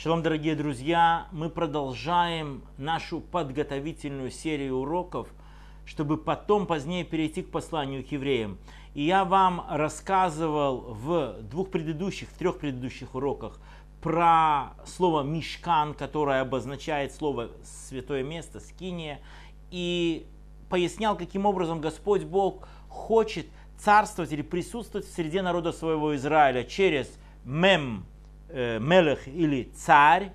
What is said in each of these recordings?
Шалом, дорогие друзья! Мы продолжаем нашу подготовительную серию уроков, чтобы потом, позднее перейти к посланию к евреям. И я вам рассказывал в трех предыдущих уроках про слово «мишкан», которое обозначает слово «святое место», «скиния», и пояснял, каким образом Господь Бог хочет царствовать или присутствовать в среде народа своего Израиля через мелех или царь,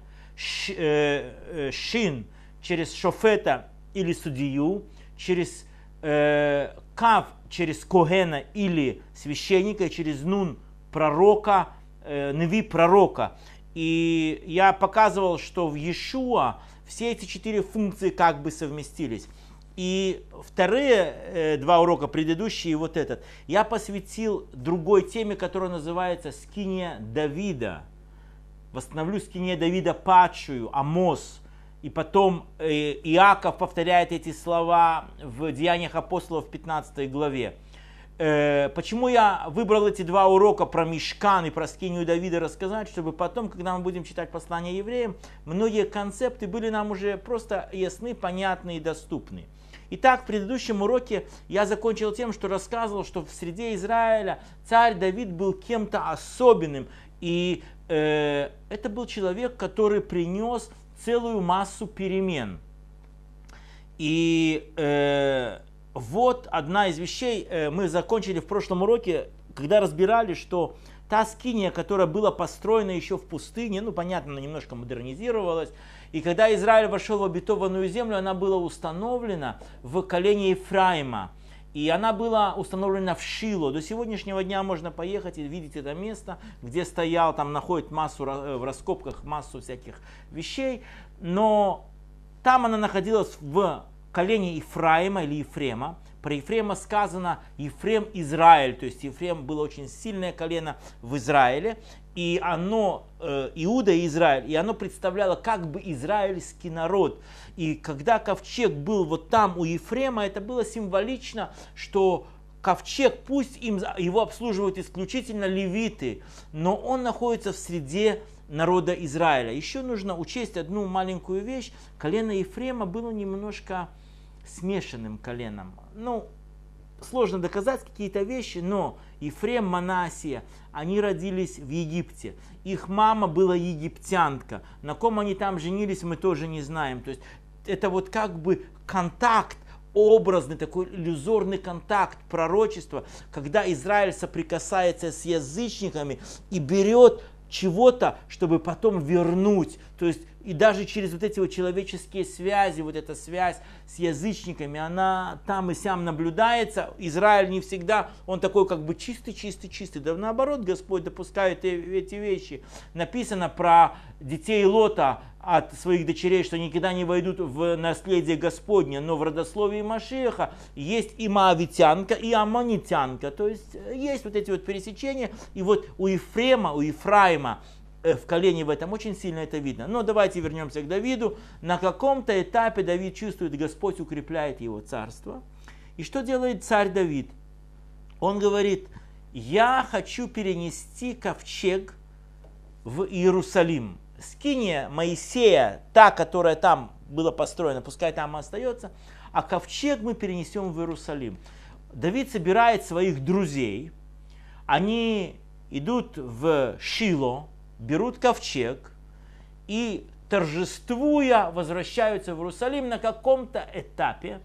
шин через шофета или судью, через кав через когена или священника, через нун пророка, неви пророка. И я показывал, что в Иешуа все эти четыре функции как бы совместились. И вторые два урока, предыдущие и вот этот, я посвятил другой теме, которая называется «Скиния Давида». Восстановлю скиния Давида падшую, Амос. И потом Иаков повторяет эти слова в Деяниях апостолов в 15 главе. Почему я выбрал эти два урока про Мишкан и про скинию Давида рассказать, чтобы потом, когда мы будем читать послание евреям, многие концепты были нам уже просто ясны, понятны и доступны. Итак, в предыдущем уроке я закончил тем, что рассказывал, что в среде Израиля царь Давид был кем-то особенным. И это был человек, который принес целую массу перемен. И вот одна из вещей, мы закончили в прошлом уроке, когда разбирали, что та скиния, которая была построена еще в пустыне, понятно, она немножко модернизировалась, и когда Израиль вошел в обетованную землю, она была установлена в колене Ефраима. И она была установлена в Шило. До сегодняшнего дня можно поехать и видеть это место, где стоял, там находит в раскопках массу всяких вещей. Но там она находилась в колене Ефраима или Ефрема. Про Ефрема сказано Ефрем Израиль, то есть Ефрем было очень сильное колено в Израиле, и оно, Иуда и Израиль, и оно представляло как бы израильский народ. И когда ковчег был вот там у Ефрема, это было символично, что ковчег, пусть его обслуживают исключительно левиты, но он находится в среде народа Израиля. Еще нужно учесть одну маленькую вещь. Колено Ефрема было немножко смешанным коленом. Сложно доказать какие-то вещи, но Ефрем, Манассия, они родились в Египте. Их мама была египтянка. На ком они там женились, мы тоже не знаем. То есть это вот как бы контакт, образный такой иллюзорный контакт пророчества, когда Израиль соприкасается с язычниками и берет чего-то, чтобы потом вернуть. То есть и даже через вот эти вот человеческие связи, вот эта связь с язычниками, она там и сям наблюдается. Израиль не всегда, он такой как бы чистый. Да наоборот, Господь допускает эти вещи. Написано про детей Лота от своих дочерей, что никогда не войдут в наследие Господне, но в родословии Машиаха есть и моавитянка, и аммонитянка. То есть есть вот эти вот пересечения. И вот у Ефраима, в колене в этом очень сильно это видно. Но давайте вернемся к Давиду. На каком-то этапе Давид чувствует, Господь укрепляет его царство. И что делает царь Давид? Он говорит: я хочу перенести ковчег в Иерусалим. Скиния Моисея, та, которая там была построена, пускай там и остается, а ковчег мы перенесем в Иерусалим. Давид собирает своих друзей, они идут в Шило, берут ковчег и, торжествуя, возвращаются в Иерусалим. На каком-то этапе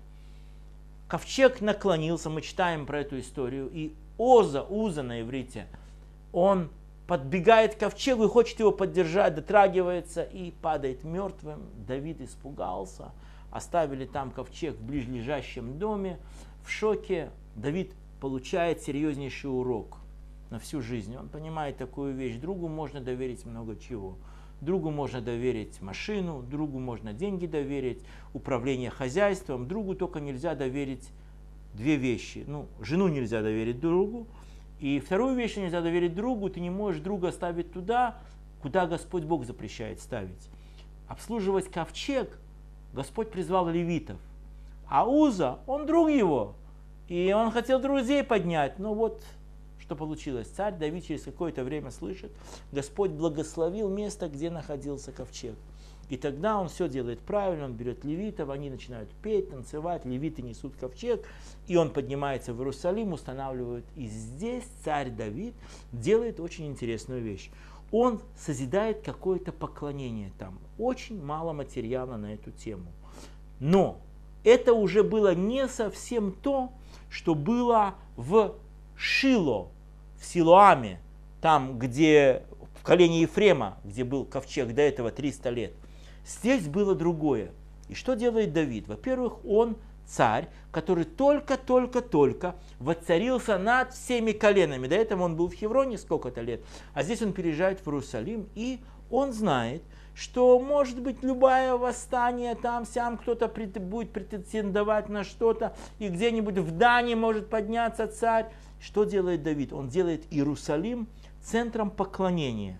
ковчег наклонился, мы читаем про эту историю, и Уза на иврите, он подбегает к ковчегу и хочет его поддержать, дотрагивается и падает мертвым. Давид испугался, оставили там ковчег в ближайшем доме. В шоке Давид получает серьезнейший урок на всю жизнь. Он понимает такую вещь: другу можно доверить много чего. Другу можно доверить машину, другу можно деньги доверить, управление хозяйством. Другу только нельзя доверить две вещи. Жену нельзя доверить другу, и вторую вещь нельзя доверить другу. Ты не можешь друга ставить туда, куда Господь Бог запрещает ставить. Обслуживать ковчег Господь призвал левитов. А Уза, он друг его, и он хотел друзей поднять, но вот что получилось? Царь Давид через какое-то время слышит, Господь благословил место, где находился ковчег. И тогда он все делает правильно, он берет левитов, они начинают петь, танцевать, левиты несут ковчег, и он поднимается в Иерусалим, устанавливает. И здесь царь Давид делает очень интересную вещь. Он созидает какое-то поклонение там. Очень мало материала на эту тему. Но это уже было не совсем то, что было в Шило, в Силоаме, там, где в колене Ефрема, где был ковчег до этого 300 лет. Здесь было другое. И что делает Давид? Во-первых, он царь, который только-только воцарился над всеми коленами. До этого он был в Хевроне сколько-то лет, а здесь он переезжает в Иерусалим, и он знает, что может быть любое восстание, там-сям кто-то будет претендовать на что-то, и где-нибудь в Дании может подняться царь. Что делает Давид? Он делает Иерусалим центром поклонения.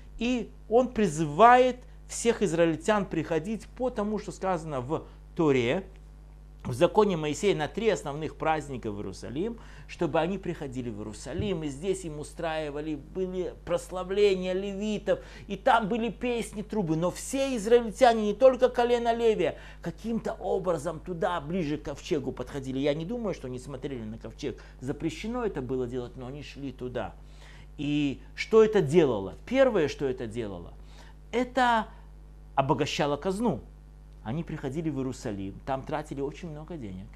И он призывает всех израильтян приходить по тому, что сказано в Торе, в законе Моисея на 3 основных праздника в Иерусалим, чтобы они приходили в Иерусалим, и здесь им устраивали, были прославления левитов, и там были песни, трубы. Но все израильтяне, не только колено Левия, каким-то образом туда, ближе к ковчегу подходили. Я не думаю, что они смотрели на ковчег. Запрещено это было делать, но они шли туда. И что это делало? Первое, что это делало, это обогащало казну. Они приходили в Иерусалим, там тратили очень много денег.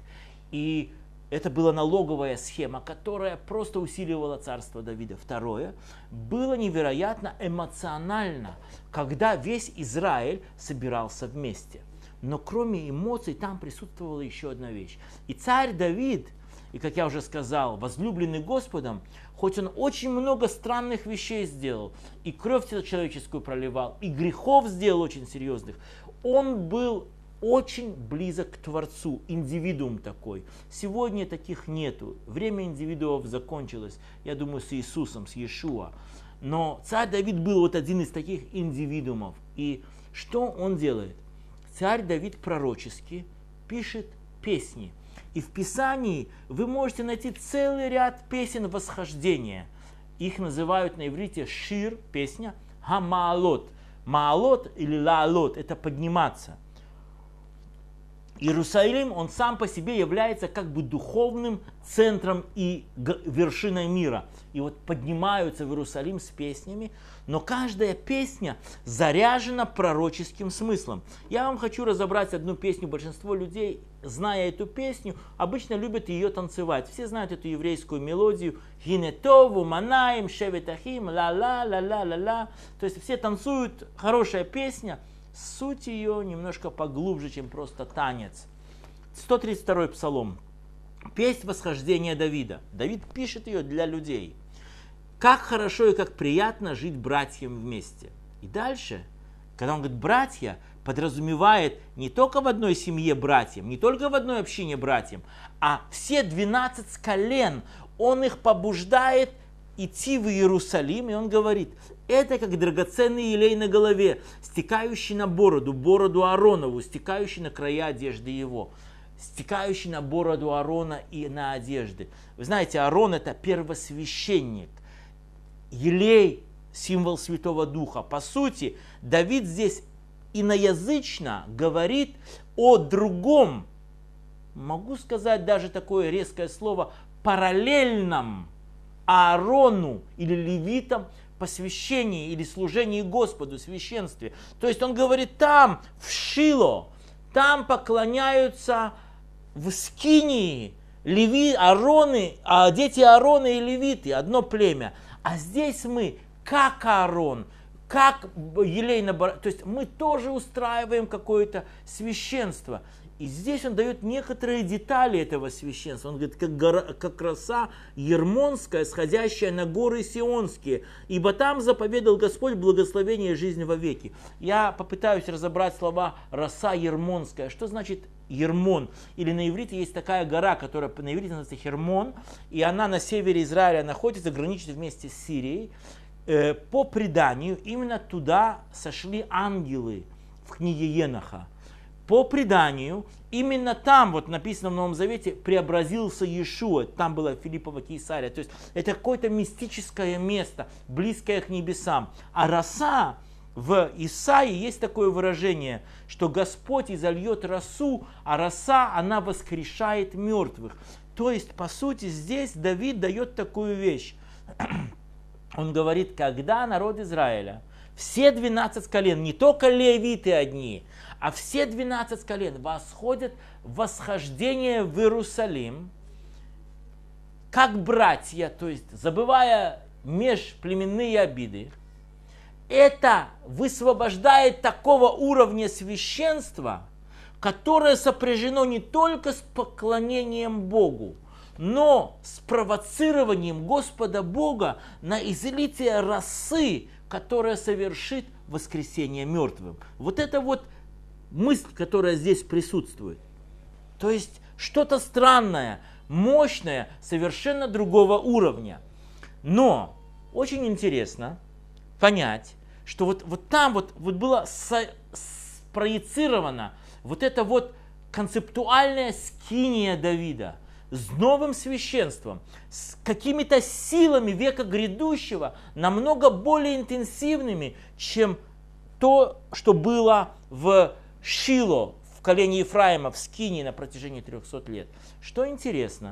И это была налоговая схема, которая просто усиливала царство Давида. Второе, было невероятно эмоционально, когда весь Израиль собирался вместе. Но кроме эмоций там присутствовала еще одна вещь. И царь Давид, и как я уже сказал, возлюбленный Господом, хоть он очень много странных вещей сделал, и кровь человеческую проливал, и грехов сделал очень серьезных, он был очень близок к Творцу, индивидуум такой. Сегодня таких нету. Время индивидуумов закончилось, я думаю, с Иисусом, с Иешуа. Но царь Давид был вот один из таких индивидуумов. И что он делает? Царь Давид пророчески пишет песни. И в Писании вы можете найти целый ряд песен восхождения. Их называют на иврите шир, песня, хамаалот. Маалот или лаалот – это подниматься. Иерусалим, он сам по себе является как бы духовным центром и вершиной мира. И вот поднимаются в Иерусалим с песнями, но каждая песня заряжена пророческим смыслом. Я вам хочу разобрать одну песню. Большинство людей, зная эту песню, обычно любят ее танцевать. Все знают эту еврейскую мелодию «Гинетову, манаим, шеветахим, ла-ла-ла-ла-ла-ла». То есть все танцуют, хорошая песня. Суть ее немножко поглубже, чем просто танец. 132-й псалом. Песнь восхождения Давида. Давид пишет ее для людей. Как хорошо и как приятно жить братьям вместе. И дальше, когда он говорит братья, подразумевает не только в одной семье братьям, не только в одной общине братьям, а все 12 колен. Он их побуждает идти в Иерусалим, и он говорит, это как драгоценный елей на голове, стекающий на бороду Ааронову, стекающий на края одежды его, стекающий на бороду Аарона и на одежды. Вы знаете, Аарон это первосвященник, елей символ Святого Духа. По сути, Давид здесь иноязычно говорит о другом, могу сказать даже такое резкое слово, параллельном Аарону или левитам, посвящении или служении Господу, священстве. То есть он говорит, там, в Шило, там поклоняются в Скинии дети Аарона и левиты, одно племя. А здесь мы, как Аарон, как елей на бороде, то есть мы тоже устраиваем какое-то священство. И здесь он дает некоторые детали этого священства. Он говорит, как роса ермонская, сходящая на горы сионские. Ибо там заповедал Господь благословение жизни вовеки. Я попытаюсь разобрать слова роса ермонская. Что значит Ермон? Или на иврите есть такая гора, которая на иврите называется Хермон. И она на севере Израиля находится, граничит вместе с Сирией. По преданию, именно туда сошли ангелы в книге Еноха. по преданию, именно там, вот написано в Новом Завете, преобразился Иешуа. Там была Филиппова Кейсария. То есть это какое-то мистическое место, близкое к небесам. А роса в Исаии есть такое выражение, что Господь изольет росу, а роса, она воскрешает мертвых. То есть, по сути, здесь Давид дает такую вещь. Он говорит, когда народ Израиля, все 12 колен, не только левиты одни, а все 12 колен восходят в восхождение в Иерусалим, как братья, то есть забывая межплеменные обиды, это высвобождает такого уровня священства, которое сопряжено не только с поклонением Богу, но с провоцированием Господа Бога на излитие росы, которая совершит воскресение мертвым. Вот это вот мысль, которая здесь присутствует. То есть что-то странное, мощное, совершенно другого уровня. Но очень интересно понять, что вот там было спроецировано вот это вот концептуальная скиния Давида с новым священством, с какими-то силами века грядущего, намного более интенсивными, чем то, что было в Шило, в колене Ефраима, в скинии на протяжении 300 лет. Что интересно,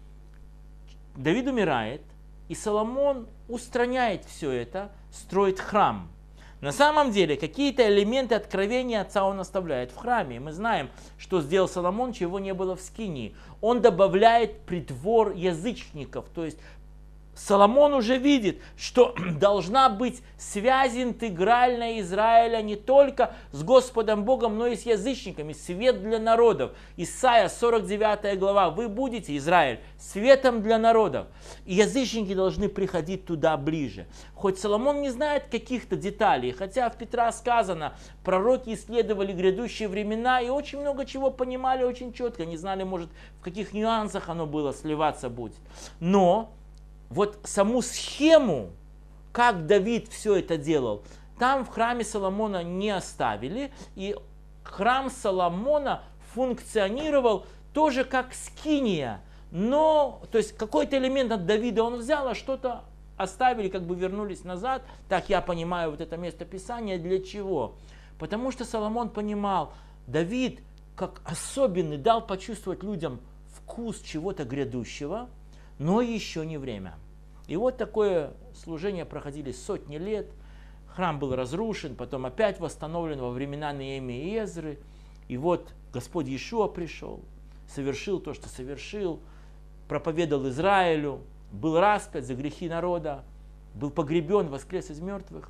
Давид умирает, и Соломон устраняет все это, строит храм. На самом деле, какие-то элементы откровения отца он оставляет в храме. Мы знаем, что сделал Соломон, чего не было в скинии. Он добавляет притвор язычников. То есть Соломон уже видит, что должна быть связь интегральная Израиля не только с Господом Богом, но и с язычниками, свет для народов. Исайя 49 глава, вы будете, Израиль, светом для народов. И язычники должны приходить туда ближе. Хоть Соломон не знает каких-то деталей, хотя в Петра сказано, пророки исследовали грядущие времена и очень много чего понимали очень четко, не знали, может, в каких нюансах оно было, сливаться будет. Но вот саму схему, как Давид все это делал, там в храме Соломона не оставили. И храм Соломона функционировал тоже как скиния. Но, то есть какой-то элемент от Давида он взял, а что-то оставили, как бы вернулись назад. Так я понимаю вот это место Писания. Для чего? Потому что Соломон понимал, Давид как особенный дал почувствовать людям вкус чего-то грядущего, но еще не время. И вот такое служение проходили сотни лет. Храм был разрушен, потом опять восстановлен во времена Неемии и Эзры. И вот Господь Иешуа пришел, совершил то, что совершил, проповедовал Израилю, был распят за грехи народа, был погребен, воскрес из мертвых.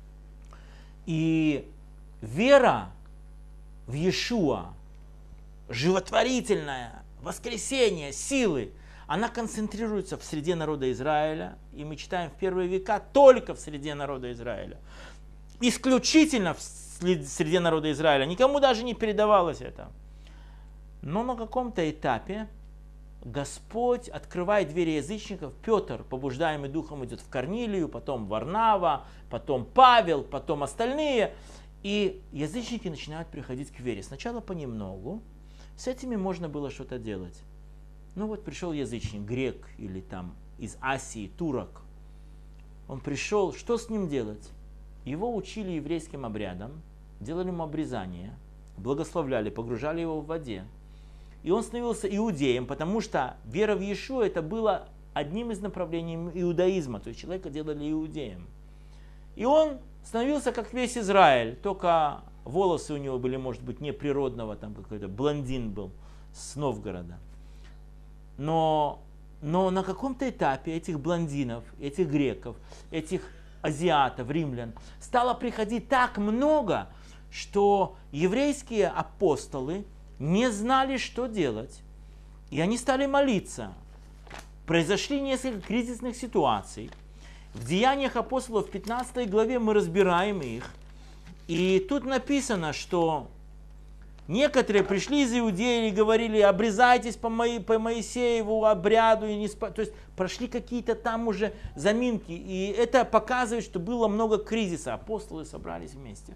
И вера в Иешуа, животворительное воскресение, силы, она концентрируется в среде народа Израиля, и мы читаем в первые века только в среде народа Израиля. Исключительно в среде народа Израиля, никому даже не передавалось это. Но на каком-то этапе Господь открывает двери язычников, Петр, побуждаемый духом, идет в Корнилию, потом Варнава, потом Павел, потом остальные, и язычники начинают приходить к вере. Сначала понемногу, с этими можно было что-то делать. Ну вот пришел язычник, грек или там из Асии, турок. Он пришел, что с ним делать? Его учили еврейским обрядам, делали ему обрезание, благословляли, погружали его в воде. И он становился иудеем, потому что вера в Иешуа это было одним из направлений иудаизма, то есть человека делали иудеем. И он становился как весь Израиль, только волосы у него были, может быть, неприродного, там какой-то блондин был с Новгорода. Но на каком-то этапе этих блондинов, этих греков, этих азиатов, римлян стало приходить так много, что еврейские апостолы не знали, что делать. И они стали молиться. Произошли несколько кризисных ситуаций. В Деяниях апостолов в 15 главе мы разбираем их. И тут написано, что некоторые пришли из Иудеи и говорили, обрезайтесь по Моисееву обряду. То есть прошли какие-то там уже заминки. И это показывает, что было много кризиса. Апостолы собрались вместе.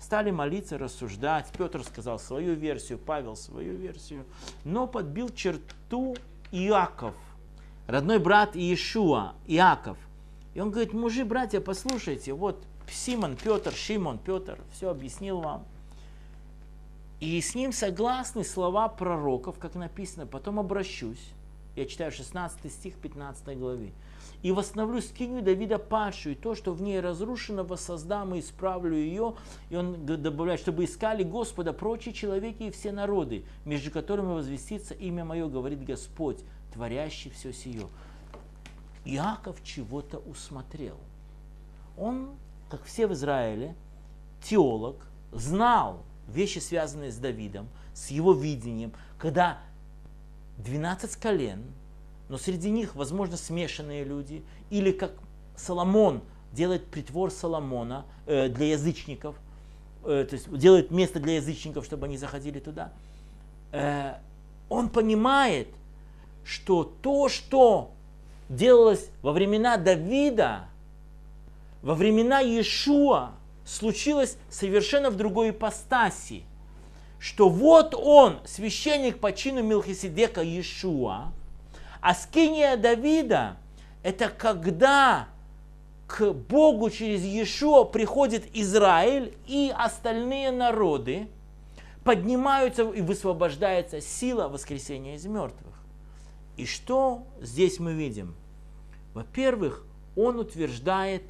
стали молиться, рассуждать. Петр сказал свою версию, Павел свою версию. Но подбил черту Иаков, родной брат Иешуа, Иаков. И он говорит: мужи, братья, послушайте, вот Симон, Петр, Шимон, Петр, все объяснил вам. И с ним согласны слова пророков, как написано: потом обращусь. Я читаю 16 стих 15 главы. И восстановлю скинию Давида падшую, и то, что в ней разрушено, воссоздам и исправлю ее. И он добавляет: чтобы искали Господа прочие человеки и все народы, между которыми возвестится имя мое, говорит Господь, творящий все сие. Иаков чего-то усмотрел. Он, как все в Израиле, теолог, знал вещи, связанные с Давидом, с его видением, когда 12 колен, но среди них, возможно, смешанные люди, или как Соломон делает притвор Соломона для язычников, то есть делает место для язычников, чтобы они заходили туда. Он понимает, что то, что делалось во времена Давида, во времена Иешуа, случилось совершенно в другой ипостаси. Что вот он, священник по чину Мелхиседека Иешуа, а скиния Давида – это когда к Богу через Иешуа приходит Израиль и остальные народы, поднимаются и высвобождается сила воскресения из мертвых. И что здесь мы видим? Во-первых, он утверждает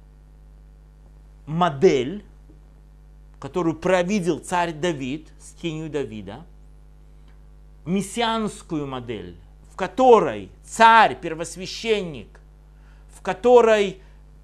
модель, которую провидел царь Давид, скинию Давида, мессианскую модель, в которой царь, первосвященник, в которой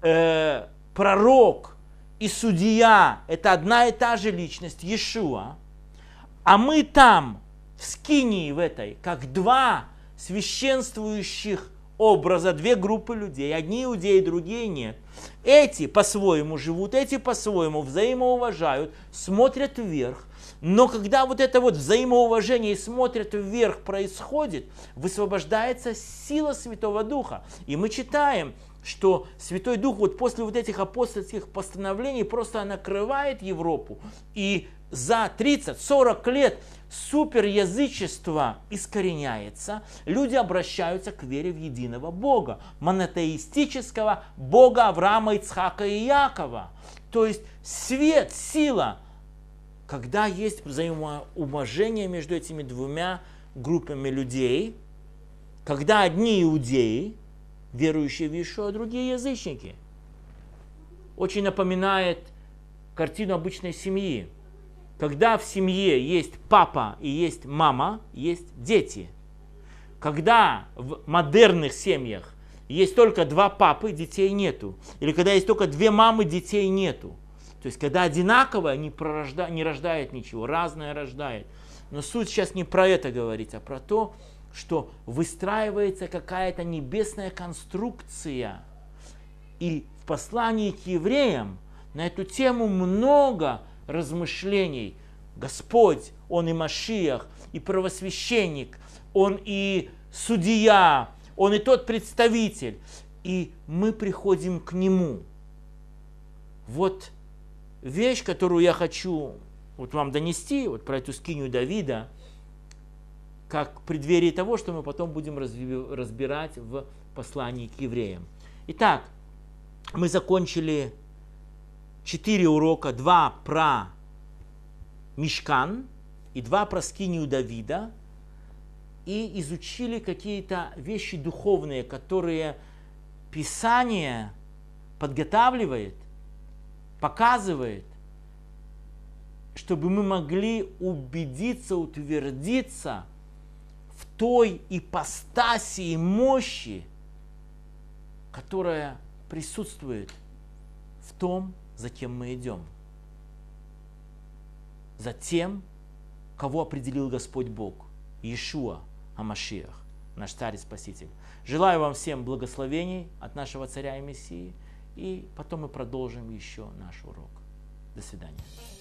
пророк и судья – это одна и та же личность, Иешуа, а мы там, в скинии в этой, как два священствующих образа, две группы людей, одни иудеи, другие нет. Эти по-своему живут, эти по-своему взаимоуважают, смотрят вверх. Но когда вот это вот взаимоуважение и смотрят вверх происходит, высвобождается сила Святого Духа. И мы читаем, что Святой Дух вот после вот этих апостольских постановлений просто накрывает Европу. И за 30-40 лет суперязычество искореняется, люди обращаются к вере в единого Бога, монотеистического Бога Авраама, Ицхака и Иакова. То есть свет, сила, когда есть взаимоуважение между этими двумя группами людей, когда одни иудеи, верующие в Иешуа, а другие язычники. Очень напоминает картину обычной семьи. Когда в семье есть папа и есть мама, есть дети. Когда в модерных семьях есть только два папы, детей нету. Или когда есть только две мамы, детей нету. То есть когда одинаковое не рождает ничего, разное рождает. Но суть сейчас не про это говорить, а про то, что выстраивается какая-то небесная конструкция. И в послании к евреям на эту тему много размышлений. Господь, Он и Машиах, и первосвященник, Он и судья, Он и тот представитель. И мы приходим к Нему. Вот вещь, которую я хочу вот вам донести, вот про эту скинию Давида, как преддверие того, что мы потом будем разбирать в послании к евреям. Итак, мы закончили 4 урока, 2 про Мишкан и 2 про скинию Давида, и изучили какие-то вещи духовные, которые Писание подготавливает, показывает, чтобы мы могли убедиться, утвердиться в той ипостаси и мощи, которая присутствует в том, за кем мы идем. За тем, кого определил Господь Бог, Иешуа ха-Машиах, наш Царь и Спаситель. Желаю вам всем благословений от нашего Царя и Мессии, и потом мы продолжим еще наш урок. До свидания.